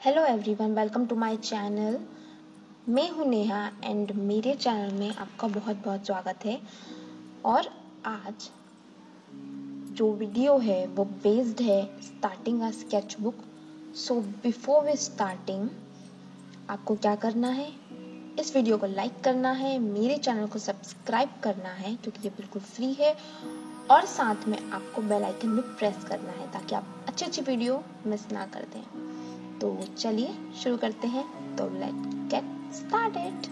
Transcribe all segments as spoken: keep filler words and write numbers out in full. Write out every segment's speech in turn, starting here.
Hello everyone, welcome to my channel. मैं हूं Neha and मेरे चैनल में आपका बहुत बहुत स्वागत है। और आज जो वीडियो है वो बेस्ड है starting a sketch book. So before we starting, आपको क्या करना है, इस वीडियो को लाइक करना है, मेरे चैनल को सब्सक्राइब करना है क्योंकि ये बिल्कुल फ्री है, और साथ में आपको बेल आइकन भी प्रेस करना है ताकि आप अच्छी अच्छी वीडियो मिस ना कर दें। तो चलिए शुरू करते हैं। तो लेट्स गेट स्टार्टेड।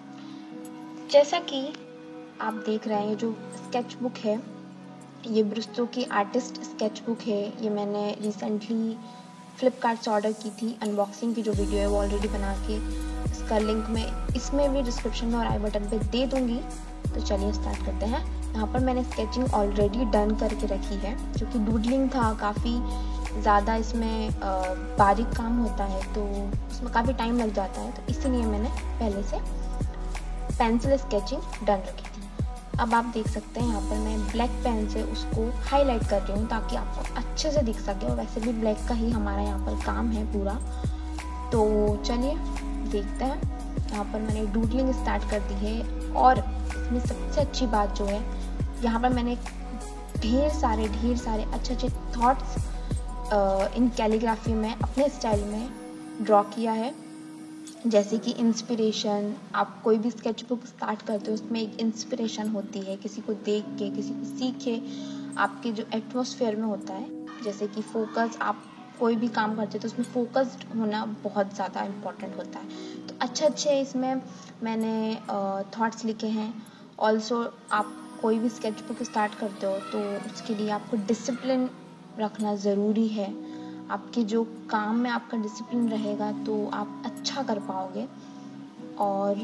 जैसा कि आप देख रहे हैं, जो स्केच बुक है ये ब्रिस्टो की आर्टिस्ट स्केच बुक है। ये मैंने रिसेंटली फ्लिपकार्ट से ऑर्डर की थी। अनबॉक्सिंग की जो वीडियो है वो ऑलरेडी बना के इसका लिंक मैं इसमें भी डिस्क्रिप्शन में और आई बटन पे दे दूंगी। तो चलिए स्टार्ट करते हैं। यहाँ पर मैंने स्केचिंग ऑलरेडी डन करके रखी है क्योंकि डूडलिंग था, काफ़ी ज़्यादा इसमें बारीक काम होता है तो उसमें काफ़ी टाइम लग जाता है, तो इसीलिए मैंने पहले से पेंसिल स्केचिंग डन रखी थी। अब आप देख सकते हैं यहाँ पर मैं ब्लैक पेन से उसको हाईलाइट कर रही हूँ ताकि आपको अच्छे से दिख सके, और वैसे भी ब्लैक का ही हमारा यहाँ पर काम है पूरा। तो चलिए देखते हैं। यहाँ पर मैंने डूडलिंग स्टार्ट कर दी है, और इसमें सबसे अच्छी बात जो है, यहाँ पर मैंने ढेर सारे ढेर सारे अच्छे अच्छे थॉट्स इन कैलीग्राफी में अपने स्टाइल में ड्रॉ किया है। जैसे कि इंस्पिरेशन, आप कोई भी स्केच बुक स्टार्ट करते हो उसमें एक इंस्पिरेशन होती है, किसी को देख के, किसी को सीख के, आपके जो एटमॉस्फेयर में होता है। जैसे कि फोकस, आप कोई भी काम करते हो तो उसमें फोकस्ड होना बहुत ज़्यादा इम्पोर्टेंट होता है। तो अच्छे अच्छे इसमें मैंने थॉट्स लिखे हैं। ऑल्सो आप कोई भी स्केच बुक स्टार्ट करते हो तो उसके लिए आपको डिसिप्लिन रखना ज़रूरी है। आपके जो काम में आपका डिसिप्लिन रहेगा तो आप अच्छा कर पाओगे, और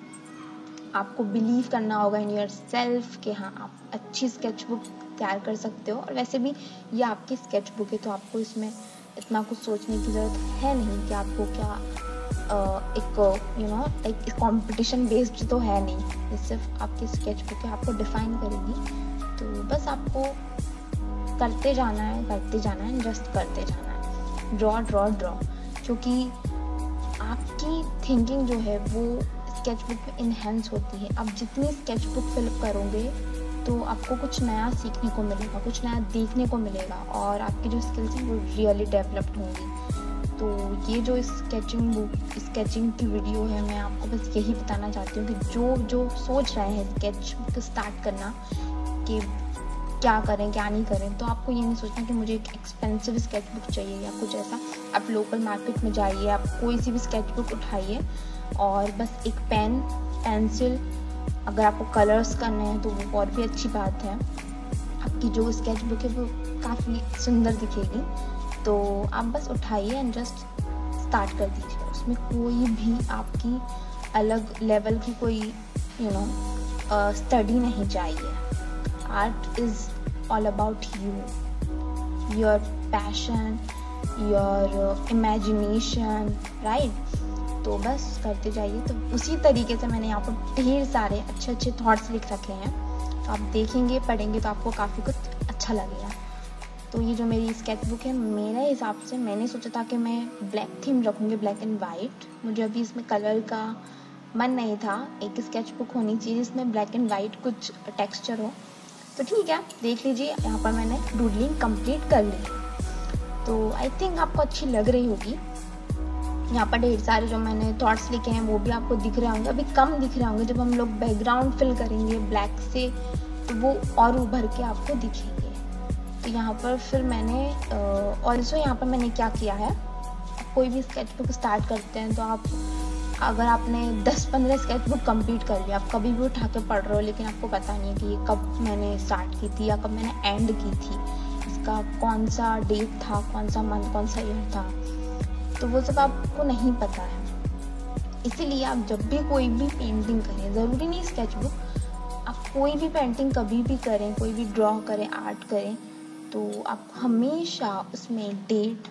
आपको बिलीव करना होगा इन योर सेल्फ कि हाँ आप अच्छी स्केच बुक तैयार कर सकते हो। और वैसे भी ये आपकी स्केच बुक है तो आपको इसमें इतना कुछ सोचने की ज़रूरत है नहीं कि आपको क्या एक you know like competition based तो है नहीं। ये सिर्फ आपकी स्केच बुक है, आपको डिफाइन करेगी। तो बस आपको करते जाना है करते जाना है जस्ट करते जाना है, ड्रॉ ड्रॉ ड्रॉ क्योंकि आपकी थिंकिंग जो है वो स्केच बुक में इन्हेंस होती है। आप जितनी स्केच बुक फिल करोगे तो आपको कुछ नया सीखने को मिलेगा, कुछ नया देखने को मिलेगा, और आपकी जो स्किल्स हैं वो रियली डेवलप्ड होंगी। तो ये जो स्केचिंग बुक स्केचिंग की वीडियो है, मैं आपको बस यही बताना चाहती हूँ कि जो जो सोच रहे हैं स्केच बुक स्टार्ट करना कि क्या करें क्या नहीं करें, तो आपको ये नहीं सोचना कि मुझे एक एक्सपेंसिव स्केच बुक चाहिए या कुछ ऐसा। आप लोकल मार्केट में जाइए, आप कोई सी भी स्केच बुक उठाइए और बस एक पेन, पेंसिल, अगर आपको कलर्स करने हैं तो वो और भी अच्छी बात है। आपकी जो स्केच बुक है वो काफ़ी सुंदर दिखेगी। तो आप बस उठाइए एंड जस्ट स्टार्ट कर दीजिए। उसमें कोई भी आपकी अलग लेवल की कोई यू नो स्टडी नहीं चाहिए। Art is all about you, your passion, your uh, imagination, right? तो बस करते जाइए। तो उसी तरीके से मैंने यहाँ पर ढेर सारे अच्छे अच्छे थॉट्स लिख रखे हैं, तो आप देखेंगे पढ़ेंगे तो आपको काफ़ी कुछ अच्छा लगेगा। तो ये जो मेरी स्केच बुक है, मेरे हिसाब से मैंने सोचा था कि मैं ब्लैक थीम रखूँगी, ब्लैक एंड वाइट। मुझे अभी इसमें कलर का मन नहीं था। एक स्केच बुक होनी चाहिए जिसमें ब्लैक एंड वाइट कुछ टेक्स्चर हो। तो ठीक है, देख लीजिए यहाँ पर मैंने डूडलिंग कंप्लीट कर ली। तो आई थिंक आपको अच्छी लग रही होगी। यहाँ पर ढेर सारे जो मैंने थॉट्स लिखे हैं वो भी आपको दिख रहे होंगे। अभी कम दिख रहे होंगे, जब हम लोग बैकग्राउंड फिल करेंगे ब्लैक से तो वो और उभर के आपको दिखेंगे। तो यहाँ पर फिर मैंने ऑल्सो यहाँ पर मैंने क्या किया है, कोई भी स्केच बुक स्टार्ट करते हैं तो आप अगर आपने दस पंद्रह स्केच बुक कंप्लीट कर लिया, आप कभी भी उठा के पढ़ रहे हो लेकिन आपको पता नहीं है कि ये कब मैंने स्टार्ट की थी या कब मैंने एंड की थी, इसका कौन सा डेट था, कौन सा मंथ, कौन सा ईयर था, तो वो सब आपको नहीं पता है। इसीलिए आप जब भी कोई भी पेंटिंग करें, ज़रूरी नहीं स्केच बुक, आप कोई भी पेंटिंग कभी भी करें, कोई भी ड्रॉ करें, आर्ट करें, तो आप हमेशा उसमें डेट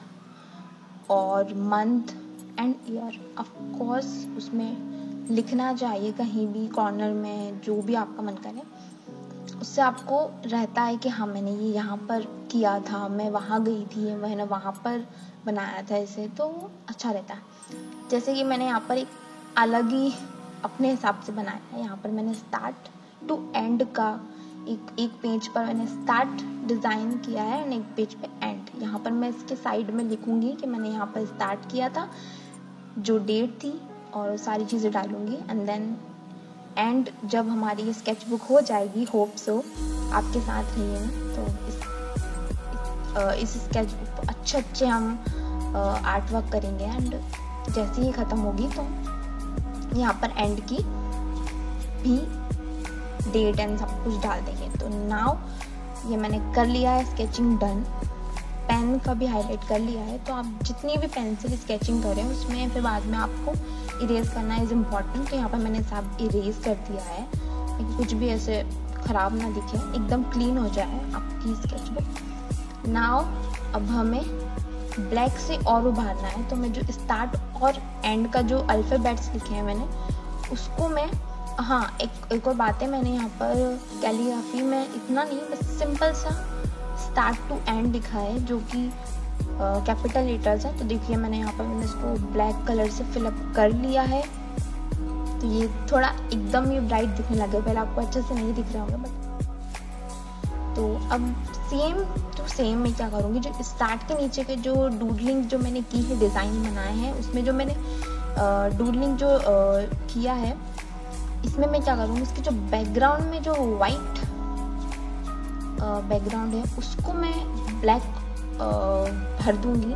और month and year of course उसमें लिखना चाहिए, कहीं भी कॉर्नर में, जो भी आपका मन करे। उससे उससे आपको रहता है कि हाँ मैंने ये यहाँ पर किया था, मैं वहाँ गई थी, मैंने वहाँ पर बनाया था इसे, तो अच्छा रहता है। जैसे कि मैंने यहाँ पर एक अलग ही अपने हिसाब से बनाया है। यहाँ पर मैंने स्टार्ट टू एंड का एक एक पेज पर मैंने स्टार्ट डिज़ाइन किया है और एक पेज पे एंड। यहाँ पर मैं इसके साइड में लिखूंगी कि मैंने यहाँ पर स्टार्ट किया था, जो डेट थी और सारी चीज़ें डालूंगी। एंड देन एंड जब हमारी ये स्केच बुक हो जाएगी, होप सो आपके साथ रहिए मैं, तो इस इस, इस स्केच बुक पर अच्छे अच्छे हम आर्ट वर्क करेंगे। एंड जैसे ही ख़त्म होगी तो यहाँ पर एंड की भी डेट एंड सब कुछ डाल देंगे। तो नाउ ये मैंने कर लिया है स्केचिंग डन। पेन का भी हाईलाइट कर लिया है। तो आप जितनी भी पेंसिल स्केचिंग करें उसमें फिर बाद में आपको इरेज करना इज़ इम्पॉर्टेंट। तो यहाँ पर मैंने सब इरेज कर दिया है ताकि कुछ भी ऐसे ख़राब ना दिखे, एकदम क्लीन हो जाए आपकी स्केच बुक। नाउ अब हमें ब्लैक से और उभारना है। तो मैं जो स्टार्ट और एंड का जो अल्फ़ाबेट्स लिखे हैं मैंने उसको मैं, हाँ एक एक और बात है, मैंने यहाँ पर कैलीग्राफी में इतना नहीं, बस सिंपल सा स्टार्ट टू एंड लिखा है जो कि कैपिटल लेटर्स है। तो देखिए मैंने यहाँ पर मैंने इसको ब्लैक कलर से फिलअप कर लिया है। तो ये थोड़ा एकदम ये ब्राइट दिखने लगे, पहले आपको अच्छे से नहीं दिख रहे होंगे बट। तो अब सेम टू सेम मैं क्या करूँगी, जो स्टार्ट के नीचे के जो डूडलिंग जो मैंने की है, डिज़ाइन बनाए हैं, उसमें जो मैंने डूडलिंग जो आ, किया है, इसमें मैं क्या करूँगी, इसके जो बैकग्राउंड में जो वाइट बैकग्राउंड है उसको मैं ब्लैक भर दूंगी।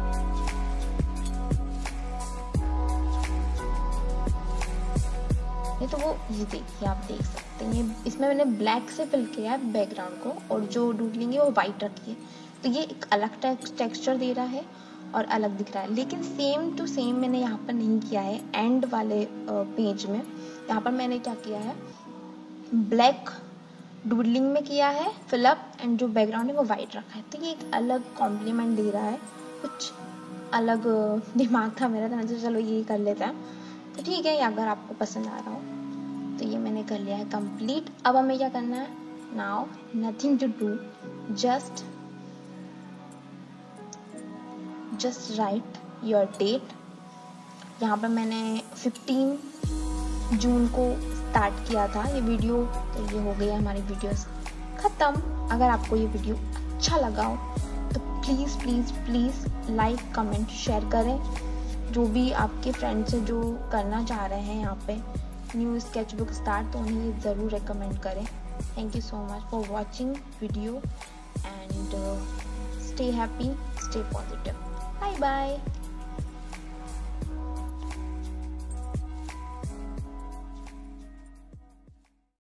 ये तो वो ये देखिए आप देख सकते हैं, ये इसमें मैंने ब्लैक से फिल किया है बैकग्राउंड को और जो डूडलिंग है वो वाइट रखी है। तो ये एक अलग टेक्सचर दे रहा है और अलग दिख रहा है। लेकिन सेम टू सेम मैंने यहाँ पर नहीं किया है एंड वाले पेज में। यहाँ पर मैंने क्या किया है, ब्लैक डूडलिंग में किया है फिलअप एंड जो बैकग्राउंड है वो वाइट रखा है। तो ये एक अलग कॉम्प्लीमेंट दे रहा है, कुछ अलग दिमाग था मेरा, तो मैं चलो ये कर लेता है। तो ठीक है, अगर आपको पसंद आ रहा हो तो ये मैंने कर लिया है कंप्लीट। अब हमें क्या करना है, now nothing to do, just just write your date. यहाँ पर मैंने फिफ्टीन जून को स्टार्ट किया था ये वीडियो, तो ये हो गया हमारी वीडियो ख़त्म। अगर आपको ये वीडियो अच्छा लगा हो तो please please please like comment share करें। जो भी आपके फ्रेंड्स हैं जो करना चाह रहे हैं यहाँ पे न्यू स्केच बुक स्टार्ट, तो उन्हें ये ज़रूर रिकमेंड करें। Thank you so much for watching video and stay happy, stay positive. Bye bye.